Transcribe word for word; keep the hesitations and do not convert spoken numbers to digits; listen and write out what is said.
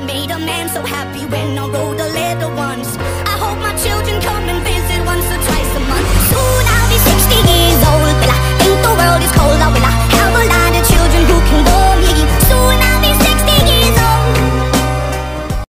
made a man so happy when I wrote the little ones.